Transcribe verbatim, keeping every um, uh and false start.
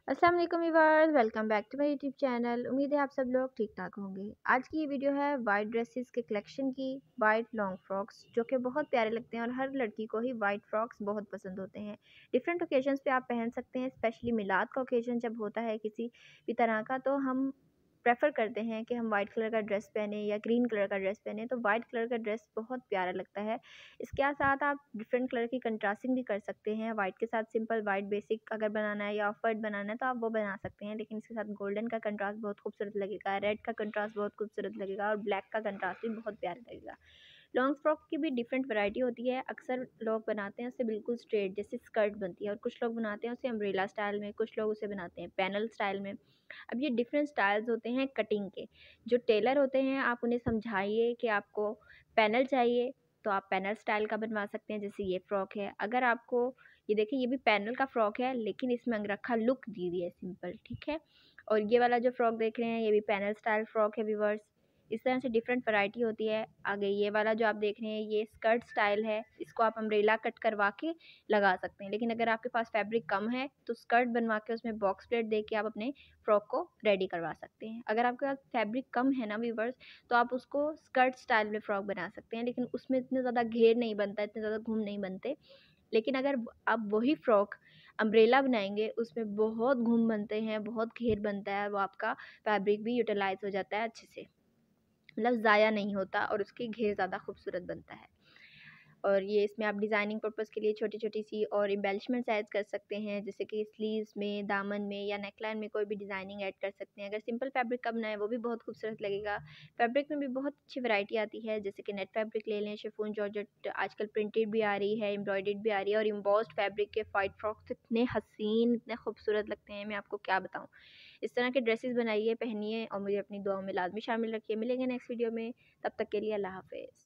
अस्सलाम वालेकुम viewers, welcome back to my YouTube channel. उम्मीद है आप सब लोग ठीक ठाक होंगे। आज की ये वीडियो है वाइट ड्रेसेस के कलेक्शन की। वाइट लॉन्ग फ्रॉक्स जो कि बहुत प्यारे लगते हैं और हर लड़की को ही वाइट फ्रॉक्स बहुत पसंद होते हैं। डिफरेंट ओकेजन्स पे आप पहन सकते हैं, स्पेशली मिलाद का ओकेजन जब होता है किसी भी तरह का, तो हम प्रेफर करते हैं कि हम वाइट कलर का ड्रेस पहने या ग्रीन कलर का ड्रेस पहने। तो वाइट कलर का ड्रेस बहुत प्यारा लगता है। इसके साथ आप डिफरेंट कलर की कंट्रास्टिंग भी कर सकते हैं। वाइट के साथ सिंपल वाइट बेसिक अगर बनाना है या ऑफ वाइट बनाना है तो आप वो बना सकते हैं, लेकिन इसके साथ गोल्डन का कंट्रास्ट बहुत खूबसूरत लगेगा, रेड का कंट्रास्ट बहुत खूबसूरत लगेगा और ब्लैक का कंट्रास्ट भी बहुत प्यारा लगेगा। लॉन्ग फ्रॉक की भी डिफरेंट वैरायटी होती है। अक्सर लोग बनाते हैं उसे बिल्कुल स्ट्रेट जैसे स्कर्ट बनती है, और कुछ लोग बनाते हैं उसे अम्ब्रेला स्टाइल में, कुछ लोग उसे बनाते हैं पैनल स्टाइल में। अब ये डिफरेंट स्टाइल्स होते हैं कटिंग के। जो टेलर होते हैं आप उन्हें समझाइए कि आपको पैनल चाहिए तो आप पैनल स्टाइल का बनवा सकते हैं, जैसे ये फ्रॉक है। अगर आपको ये देखिए, ये भी पैनल का फ्रॉक है लेकिन इसमें अंगरखा लुक दी हुई है सिंपल, ठीक है। और ये वाला जो फ्रॉक देख रहे हैं ये भी पैनल स्टाइल फ्रॉक है व्यूवर्स। इस तरह से डिफरेंट वैरायटी होती है। आगे ये वाला जो आप देख रहे हैं ये स्कर्ट स्टाइल है, इसको आप अम्ब्रेला कट करवा के लगा सकते हैं, लेकिन अगर आपके पास फैब्रिक कम है तो स्कर्ट बनवा के उसमें बॉक्स प्लेट दे के आप अपने फ्रॉक को रेडी करवा सकते हैं। अगर आपके पास फैब्रिक कम है ना व्यूवर्स, तो आप उसको स्कर्ट स्टाइल में फ्रॉक बना सकते हैं, लेकिन उसमें इतने ज़्यादा घेर नहीं बनता, इतने ज़्यादा घूम नहीं बनते। लेकिन अगर आप वही फ्रॉक अम्ब्रेला बनाएंगे उसमें बहुत घूम बनते हैं, बहुत घेर बनता है, वो आपका फैब्रिक भी यूटिलाइज हो जाता है अच्छे से, मतलब ज़ाया नहीं होता और उसकी घेर ज़्यादा खूबसूरत बनता है। और ये इसमें आप डिज़ाइनिंग पर्पज़ के लिए छोटी-छोटी सी और एम्बेलिशमेंट्स ऐड कर सकते हैं, जैसे कि स्लीव्स में, दामन में या नेकलाइन में कोई भी डिज़ाइनिंग ऐड कर सकते हैं। अगर सिंपल फैब्रिक का बनाएँ वो भी बहुत खूबसूरत लगेगा। फैब्रिक में भी बहुत अच्छी वैरायटी आती है, जैसे कि नेट फैब्रिक ले लें, शिफॉन जॉर्जेट आजकल प्रिंटेड भी आ रही है, एम्ब्रॉयडर्ड भी आ रही है, और एम्बॉस्ड फैब्रिक के वाइट फ्रॉक्स इतने हसीन, इतने खूबसूरत लगते हैं, मैं आपको क्या बताऊँ। इस तरह के ड्रेसेस बनाइए, पहनिए और मुझे अपनी दुआओं में लाज़मी शामिल रखिए। मिलेंगे नेक्स्ट वीडियो में, तब तक के लिए अल्लाह हाफ़िज़।